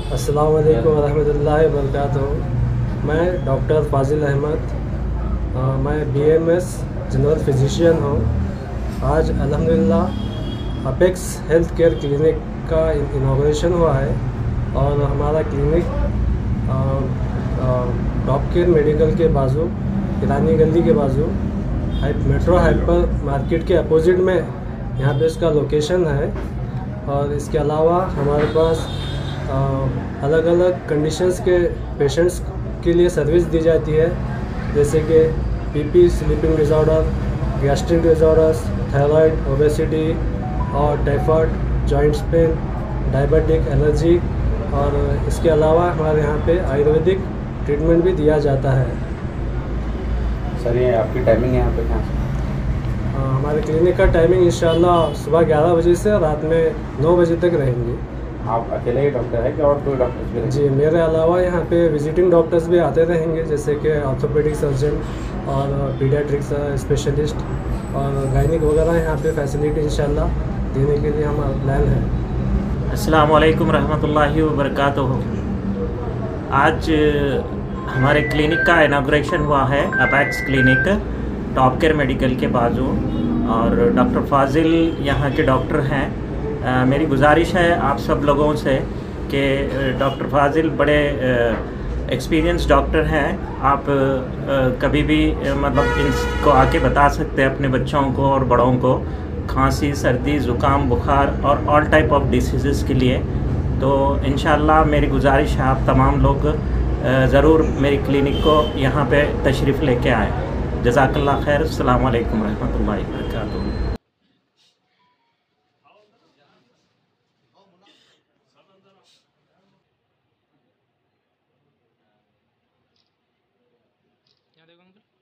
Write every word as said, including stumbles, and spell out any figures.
अस्सलाम वालेकुम रहमतुल्लाहि व बरकातुहू। मैं डॉक्टर फ़ाज़िल अहमद, अ, मैं बीएमएस जनरल फिजिशियन हूँ। आज अल्हम्दुलिल्लाह अपेक्स हेल्थ केयर क्लिनिक का इनाग्रेशन हुआ है और हमारा क्लिनिक टॉप केयर मेडिकल के बाजू, ईरानी गली के बाजू, मेट्रो हाइपर मार्केट के अपोजिट में यहाँ पे इसका लोकेशन है। और इसके अलावा हमारे पास अलग अलग कंडीशंस के पेशेंट्स के लिए सर्विस दी जाती है, जैसे कि BP, sleeping disorder, gastric disorders, thyroid, obesity और typhoid, joints pain, diabetic, allergy. और इसके अलावा हमारे यहाँ पे आयुर्वेदिक ट्रीटमेंट भी दिया जाता है। सर ये आपकी टाइमिंग है यहाँ पे कहाँ से? हमारे क्लिनिक का टाइमिंग इंशाल्लाह सुबह ग्यारह बजे से रात में नौ बजे तक रहेंगी। आप अकेले ही डॉक्टर है कि और कोई डॉक्टर भी रहेंगे? जी, मेरे अलावा यहाँ पे विजिटिंग डॉक्टर्स भी आते रहेंगे, जैसे कि ऑर्थोपेडिक सर्जन और पीडियाट्रिक्स स्पेशलिस्ट और गायनिक वगैरह। यहाँ पे फैसिलिटी इंशाल्लाह देने के लिए हमारा प्लान है। अस्सलाम वालेकुम रहमतुल्लाहि व बरकातुहू। आज हमारे क्लिनिक का इनाग्रेशन हुआ है, apex clinic top care medical के बाजू, और डॉक्टर फ़ाज़िल यहाँ के डॉक्टर हैं। आ, मेरी गुजारिश है आप सब लोगों से कि डॉक्टर फ़ाज़िल बड़े एक्सपीरियंस डॉक्टर हैं। आप आ, कभी भी आ, मतलब इनको आके बता सकते हैं अपने बच्चों को और बड़ों को, खांसी, सर्दी, ज़ुकाम, बुखार और ऑल टाइप ऑफ डिसीज़ के लिए। तो इंशाअल्लाह मेरी गुजारिश है आप तमाम लोग ज़रूर मेरी क्लिनिक को यहाँ पे तशरीफ़ लेके आएँ। जज़ाकल्लाह खैर। अस्सलामु अलैकुम रहमतुल्लाहि व बरकातुहू। यहाँ देखो अंकल।